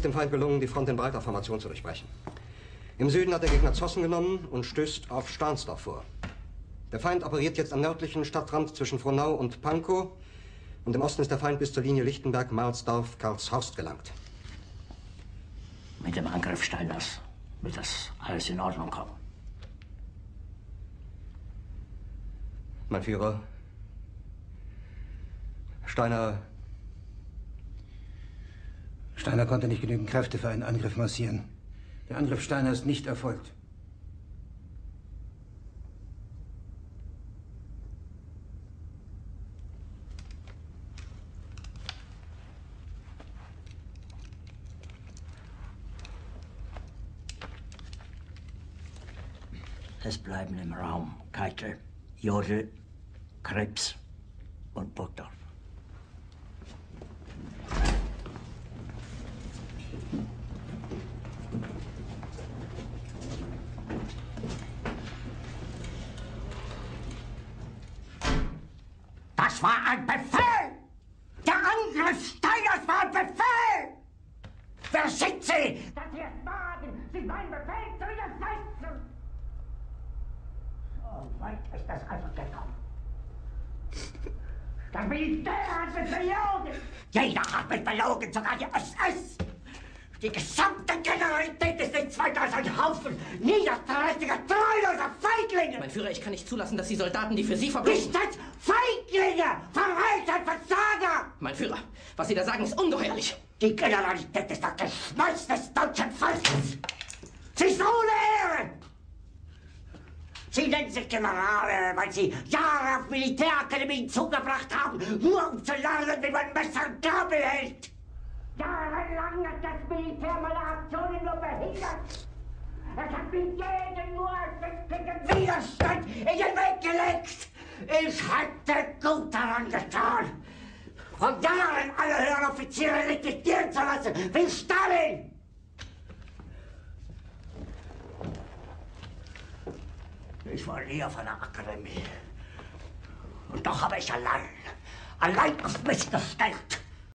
dem Feind gelungen, die Front in breiter Formation zu durchbrechen. Im Süden hat der Gegner Zossen genommen und stößt auf Stahnsdorf vor. Der Feind operiert jetzt am nördlichen Stadtrand zwischen Frohnau und Pankow. Und im Osten ist der Feind bis zur Linie Lichtenberg-Marsdorf-Karlshorst gelangt. Mit dem Angriff Steiners wird das alles in Ordnung kommen. Mein Führer, Steiner konnte nicht genügend Kräfte für einen Angriff massieren. Der Angriff Steiner ist nicht erfolgt. Es bleiben im Raum Keitel, Jodl, Krebs und Burgdorf. Das war ein Befehl! Der Angriff Steiners war ein Befehl! Wer schickt Sie, dass Sie es wagen, sich meinen Befehl zu widersetzen? So weit ist das also gekommen. Das Militär hat mich belogen! Jeder hat mich belogen, sogar die SS! Die gesamte Generalität ist nichts weiter als ein Haufen niederträchtiger, treuloser Feiglinge! Mein Führer, ich kann nicht zulassen, dass die Soldaten, die für Sie verbringen... Nicht als Feiglinge! Verreiter, Versager! Mein Führer, was Sie da sagen, ist ungeheuerlich. Die Generalität ist das Geschmolz des deutschen Volkes! Sie ist ohne Ehre! Sie nennen sich Generale, weil Sie Jahre auf Militärakademien zugebracht haben, nur um zu lernen, wie man Messer und Gabel hält! Jahrelang hat das Militär meine Aktionen nur behindert. Es hat mir jeden nur ersichtlichen Widerstand in den Weg gelegt. Ich hätte gut daran getan, von Jahren alle höheren Offiziere liquidieren zu lassen, wie Stalin. Ich war nie auf einer Akademie. Und doch habe ich allein auf mich gestellt.